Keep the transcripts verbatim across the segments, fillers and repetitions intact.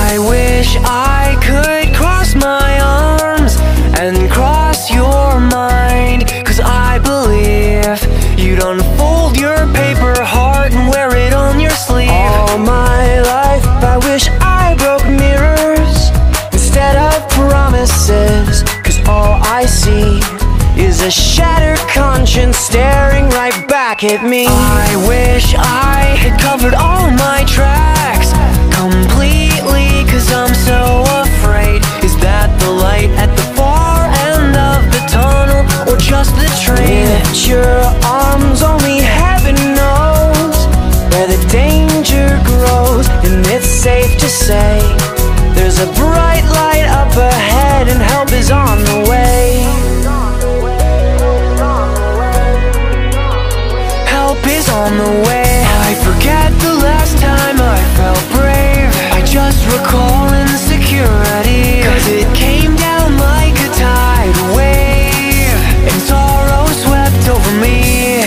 I wish I could cross my arms and cross your mind, 'cause I believe you'd unfold your paper heart and wear it on your sleeve. All my life I wish I broke mirrors instead of promises, 'cause all I see is a shattered conscience staring right back at me. I wish I had covered all my tracks completely, 'cause I'm so afraid. Is that the light at the far end of the tunnel, or just the train? With your arms, only heaven knows where the danger grows. And it's safe to say there's a bright light up ahead and help is on the way. Help is on the way. I forget the last time I felt brave. I just recall insecurity, 'cause it came down like a tide wave and sorrow swept over me.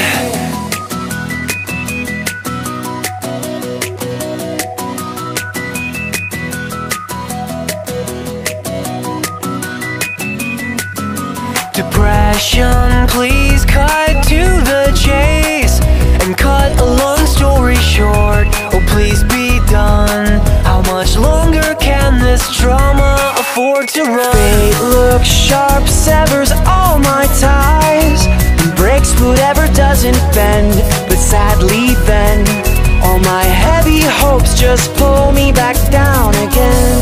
Depression, please cut to the chase and cut a long story short. Oh, please be done. How much longer can this drama afford to run? Fate looks sharp, severs all my ties and breaks whatever doesn't bend. But sadly then, all my heavy hopes just pull me back down again.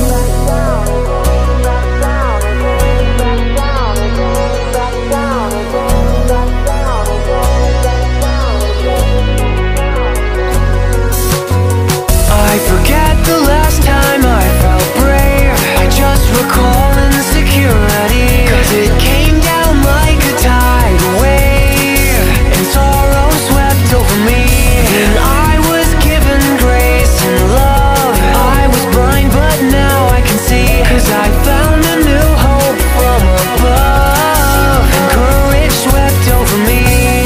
I forget the last time I felt brave. I just recall insecurity, 'cause it came down like a tide wave and sorrow swept over me. And I was given grace and love. I was blind but now I can see, 'cause I found a new hope from above and courage swept over me.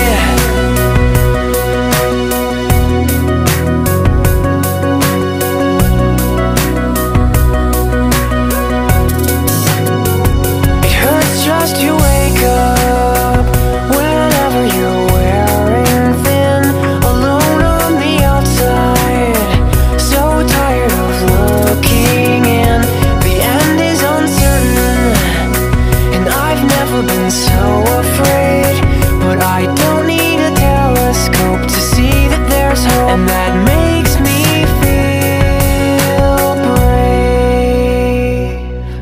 And that makes me feel brave.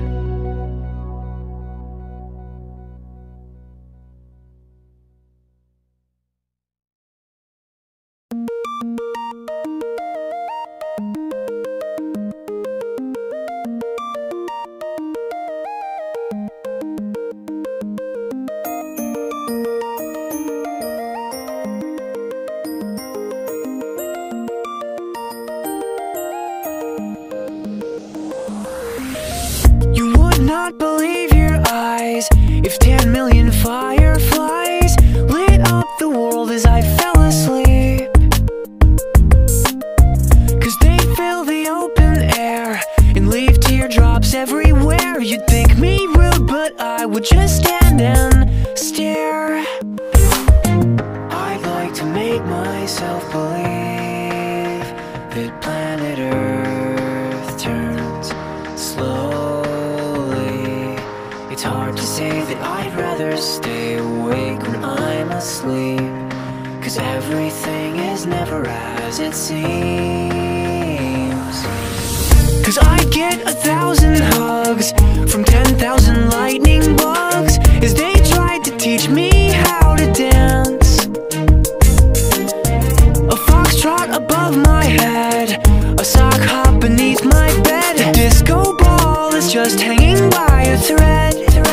Not believe your eyes if ten million fireflies lit up the world as I fell asleep. 'Cause they fill the open air and leave teardrops everywhere. You'd think me rude, but I would just stand and stare. I'd like to make myself believe that planet Earth turns slow. It's hard to say that I'd rather stay awake when I'm asleep, 'cause everything is never as it seems. 'Cause I'd get a thousand hugs from ten thousand lightning bugs as they tried to teach me how to dance. A foxtrot above my head, a sock hop beneath my bed, a disco ball is just hanging by a thread.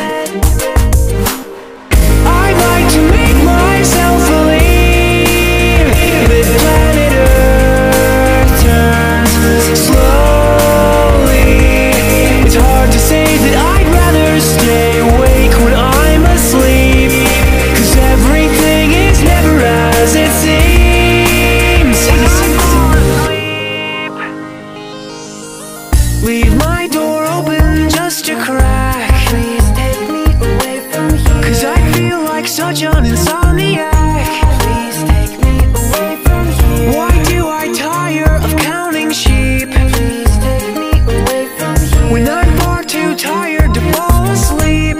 I'd like to make myself believe that planet Earth turns slowly. It's hard to say that I'd rather stay awake when I'm asleep, 'cause everything is never as it seems. When I fall asleep, Leave my door open just a crack. Please take me away from here. Cause I feel like such an insomniac. Please take me away from here. Why do I tire of counting sheep? Please take me away from here. When I'm far too tired to fall asleep.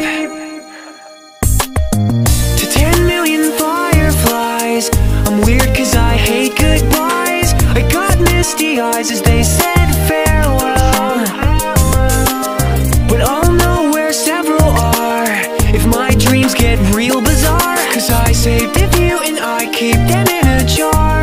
To ten million fireflies, I'm weird cause I hate goodbyes. I got misty eyes as they said farewell, but I'll know where several are if my dreams get real bizarre. Cause I saved a few and I keep them in a jar.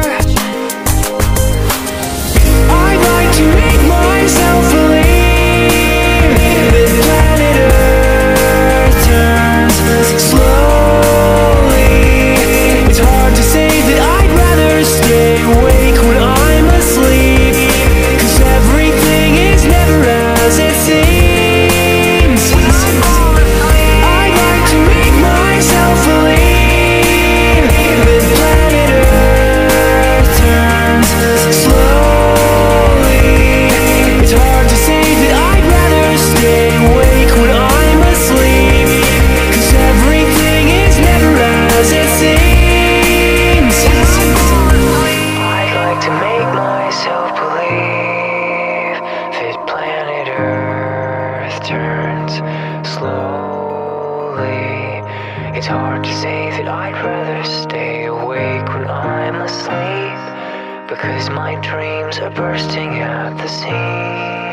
I'd like to make myself believe that planet Earth turns slowly. It's hard to say that I'd rather stay awake when I'm asleep, cause everything is never as it seems. I'd like to make myself believe that planet Earth turns slowly. It's hard to say that I'd rather stay awake when I'm asleep, cause everything is never as it seems. I'd like to make myself believe that planet Earth turns slowly. It's hard to say that I'd rather stay awake when I'm asleep, because my dreams are bursting at the seams.